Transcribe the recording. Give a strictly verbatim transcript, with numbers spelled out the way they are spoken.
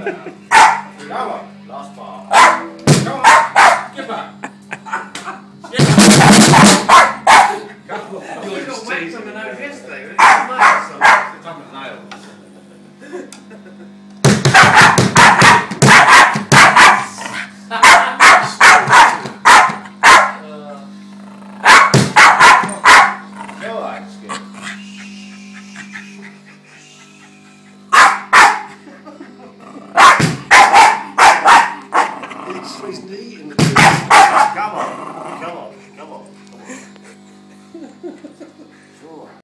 Go on. Last bar. Go on. Give up. Go on. You You're got just wax teasing on the me. nose yesterday. It's nice or something. It's on the nail. Go on, Skip. It's his knee.